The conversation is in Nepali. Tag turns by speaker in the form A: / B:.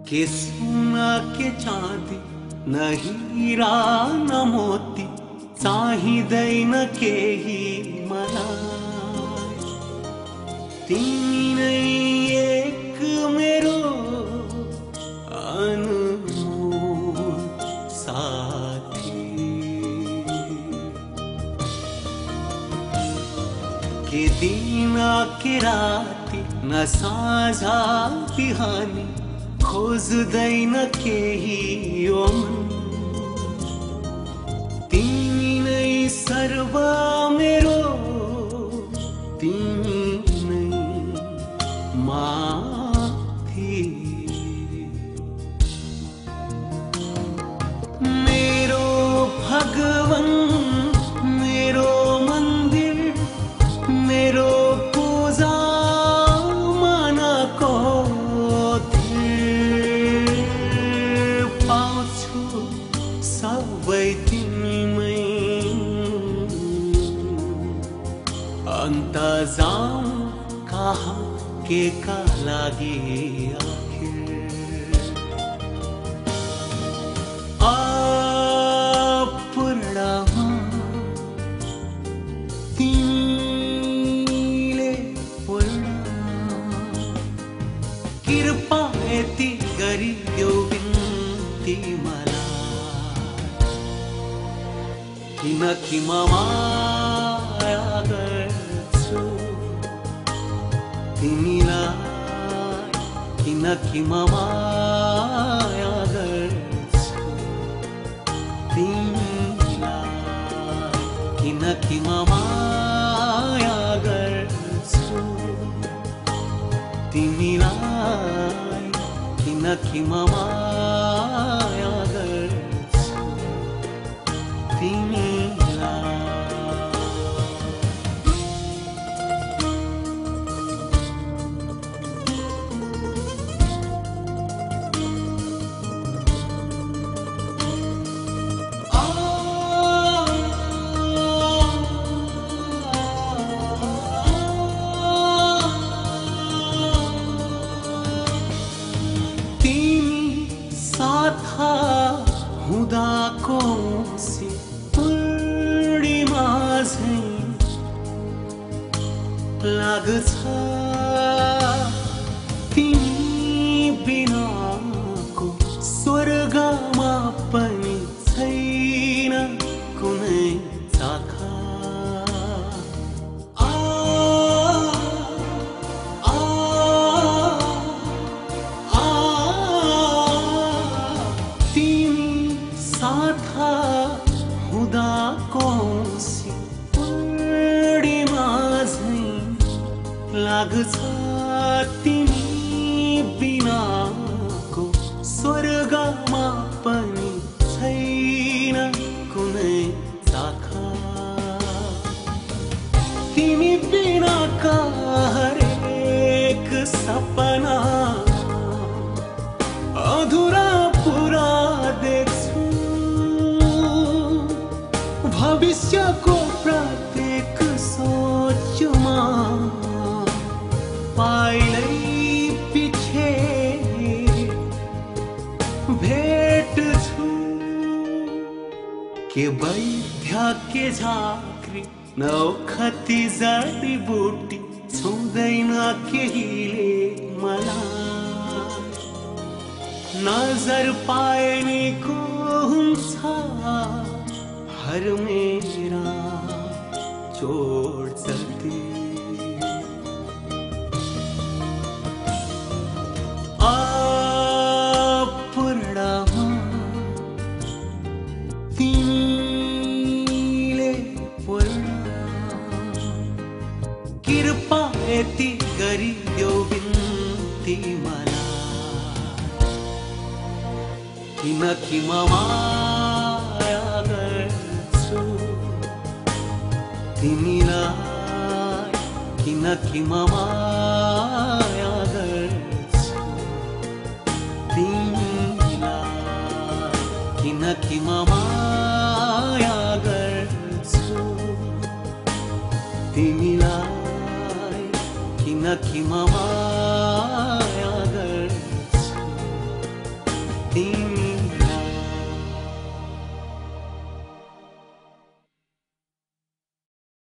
A: के सोना के चाँदी न हीरा न मोती चाहिँदैन केही मलाई। तिमी नै एक मेरो अनमोल साथी। के दिन के राति न साँझ बिहानी खोज्दैन केही यो मन। तिमी नै सर्व मेरो, तिमी नै माथि। मेरो भगवन, मेरो मन्दिर, मेरो पूजा मनको सबै तिमीमै। अन्त जाऊँ कहाँ के का लागि आखिर। अपूर्णमा तिमीले पूर्ण कृपा यति गरिदेऊ बिन्ती मलाई। किनकि म माया गर्छु तिमीलाई, किनकि म माया गर्छु तिमीलाई, किनकि म माया गर्छु तिमीलाई, किनकि म माया गर्छु तिमीलाई। साथा हुँदाको पूर्णिमा झैं लाग्छ। तिमी बिनाको स्वर्गमा पनि छैन कुनै चाखा। साथा हुँदाको पूर्णिमा झैं लाग्छ। तिमी बिनाको स्वर्गमा पनि छैन कुनै चाखा। तिमी बिनाका हरेक सपना अधुरा पुरा देख्छु। भविष्यको प्रत्येक सोचमा पाइलै पिछे भेट्छु। के वैद्य के झाँक्री न ओखती जडीबुटी छुँदैन केहीले मलाई। नजर पाएनीको हुन्छ हर मेरा चोट जल्दी। अपूर्णमा तिमीले पूर्ण कृपा यति गरिदेऊ बिन्ती मलाई। किनकि म माया गर्छु तिमीलाई, किनकि म माया गर्छु तिमीलाई, किनकि म माया गर्छु तिमीलाई, किनकि म